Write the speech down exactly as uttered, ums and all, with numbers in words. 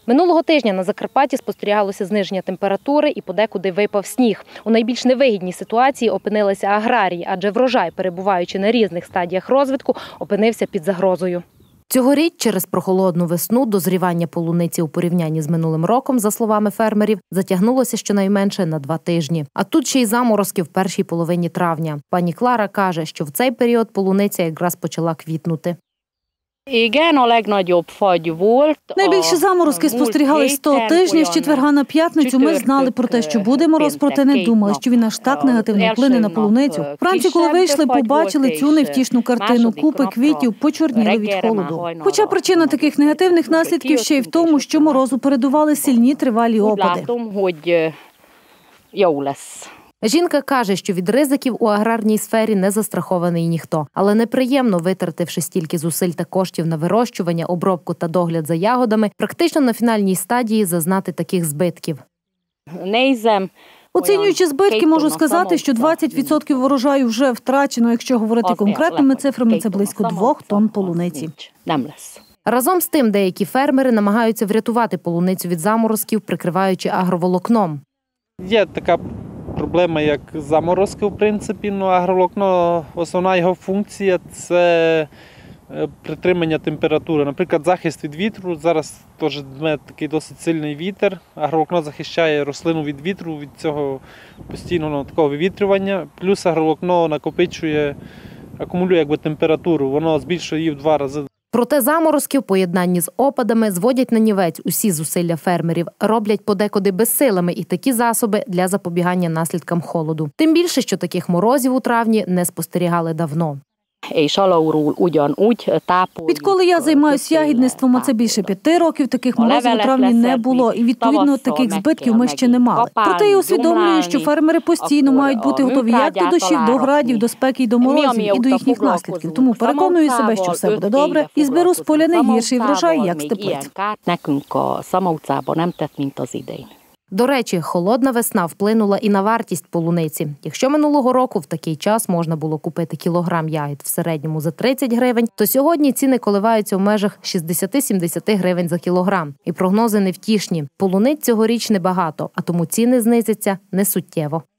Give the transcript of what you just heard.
Минулого тижня на Закарпатті спостерігалося зниження температури і подекуди випав сніг. У найбільш невигідній ситуації опинилися аграрії, адже врожай, перебуваючи на різних стадіях розвитку, опинився під загрозою. Цьогоріч через прохолодну весну дозрівання полуниці у порівнянні з минулим роком, за словами фермерів, затягнулося щонайменше на два тижні. А тут ще й заморозки в першій половині травня. Пані Клара каже, що в цей період полуниця якраз почала квітнути. Найбільші заморозки спостерігались того тижня. З четверга на п'ятницю ми знали про те, що буде мороз, проте не думали, що він аж так негативно вплине на полуницю. Вранці, коли вийшли, побачили цю невтішну картину. Купи квітів почорніли від холоду. Хоча причина таких негативних наслідків ще й в тому, що морозу передували сильні тривалі опади. Жінка каже, що від ризиків у аграрній сфері не застрахований ніхто. Але неприємно, витративши стільки зусиль та коштів на вирощування, обробку та догляд за ягодами, практично на фінальній стадії зазнати таких збитків. Оцінюючи збитки, можу сказати, що двадцять відсотків урожаю вже втрачено. Якщо говорити конкретними цифрами, це близько двох тонн полуниці. Разом з тим, деякі фермери намагаються врятувати полуницю від заморозків, прикриваючи агроволокном. Є така проблема, як заморозки, в принципі, ну, агроволокно, основна його функція – це притримання температури. Наприклад, захист від вітру. Зараз теж дме такий досить сильний вітер. Агроволокно захищає рослину від вітру, від цього постійного такого вивітрювання. Плюс агроволокно накопичує, акумулює якби температуру, воно збільшує її в два рази. Проте заморозки в поєднанні з опадами зводять нанівець усі зусилля фермерів, роблять подекуди безсилими і такі засоби для запобігання наслідкам холоду. Тим більше, що таких морозів у травні не спостерігали давно. Відколи я займаюся ягідництвом, а це більше п'яти років, таких морозів у травні не було. І, відповідно, таких збитків ми ще не мали. Проте я усвідомлюю, що фермери постійно мають бути готові як до дощів, до градів, до спеки, до морозів і до їхніх наслідків. Тому переконую себе, що все буде добре і зберу з поля не гірший врожай, як з теплиць. До речі, холодна весна вплинула і на вартість полуниці. Якщо минулого року в такий час можна було купити кілограм ягід в середньому за тридцять гривень, то сьогодні ціни коливаються в межах шістдесят-сімдесят гривень за кілограм. І прогнози невтішні. Полуниць цьогоріч небагато, а тому ціни знизяться несуттєво.